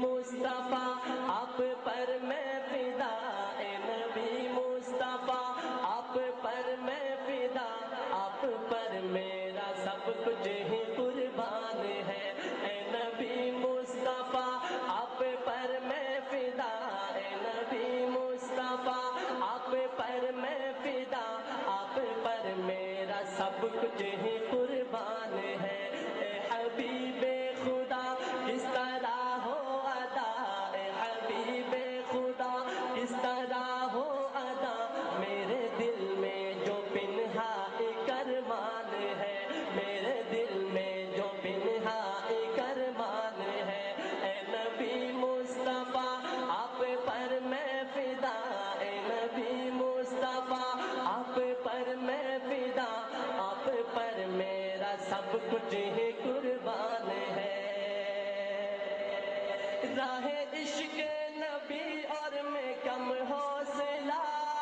مصطفیٰ آپ پر میں فدا، اے نبی مصطفیٰ آپ پر میں فدا، آپ پر میرا سب کچھ ہی قربان ہے، اے نبی مصطفیٰ آپ پر میں فدا، اے نبی مصطفیٰ آپ پر میں فدا، آپ پر میرا سب کچھ ہی قربان ہے، اے حبیب خدا کس طرح ہو ادا، اے حبیب خدا کس طرح ہو ادا، میرے دل میں جو پنہا کرمان ہے، میرے دل میں جو پنہا کرمان ہے، اے نبی مصطفیٰ آپ پر میں فدا، اے نبی مصطفیٰ آپ پر میں فدا، آپ پر میرا سب کچھ ہی قربان ہے، راہ عشق نبی اور میں کم حوصلہ،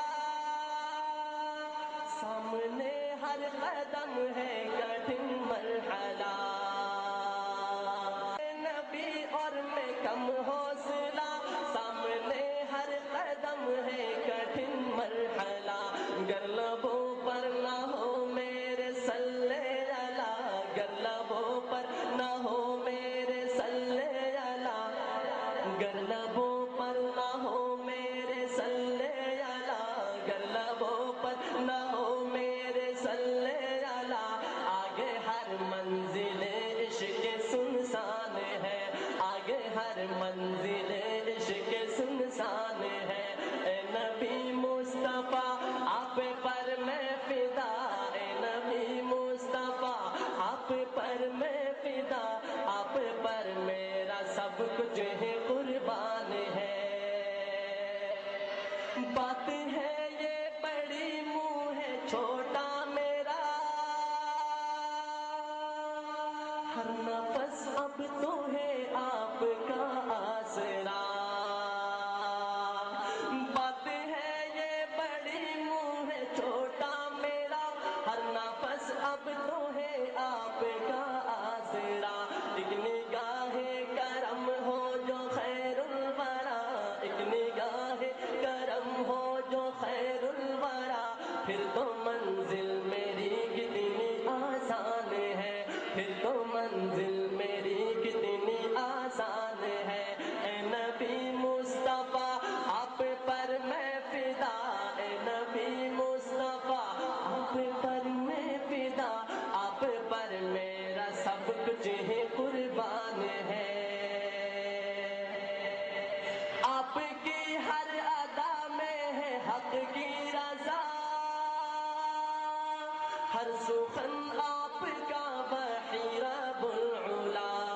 سامنے ہر قدم ہے کٹھن مرحلہ، نبی اور میں کم حوصلہ، سامنے ہر قدم ہے کٹھن مرحلہ، گر لبوں پر نہ ہو میرے صلی اللہ، گر لبوں پر نہ ہو میرے صلی اللہ، گر لبوں پر نہ ہو میرے صلی اللہ، گر لبوں پر نہ ہو میرے صلی اللہ، آگے ہر منزل عشق سنسان ہے، آگے ہر منزل عشق سنسان ہے، اے نبی مصطفیٰ آپ پر میں فدا، اے نبی مصطفیٰ آپ پر میں فدا، آپ پر میرا سب کچھ ہی قربان ہے، بات ہے یہ بڑی منہ ہے چھوٹا میرا، ہر نفس اب تو ہے آپ کا آسرا، بات ہے یہ بڑی منہ ہے چھوٹا میرا، ہر نفس اب تو ہے آپ کا آسرا، ایک نگاہ کرم ہو جو خیر الورا، ایک نگاہ کرم ہو جو خیر الورا، پھر تو منزل میری کتنی آسان ہے، پھر تو منزل میری کتنی آسان ہے، اے نبی مصطفیٰ آپ پر میں فدا، اے نبی مصطفیٰ آپ پر میں فدا، آپ پر میرا سب کچھ ہی قربان ہے، آپ کی ہر ادا میں ہے حق کی رضا، ہر سخن آپ کا وحی رب العلا،